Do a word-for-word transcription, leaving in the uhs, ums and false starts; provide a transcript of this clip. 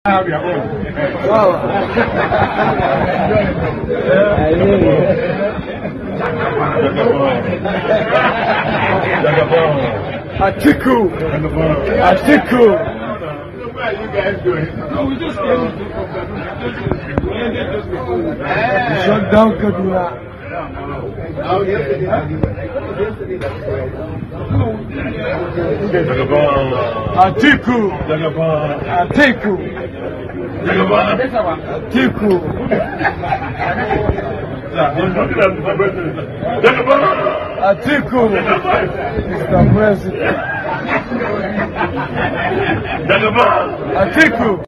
have your own. Wow. I mean, Atiku. Atiku. What are you guys doing? No, we just came. Shut down Kaduna. Oh, yesterday. Atiku. Atiku. Atiku. Atiku. Mister President. Atiku.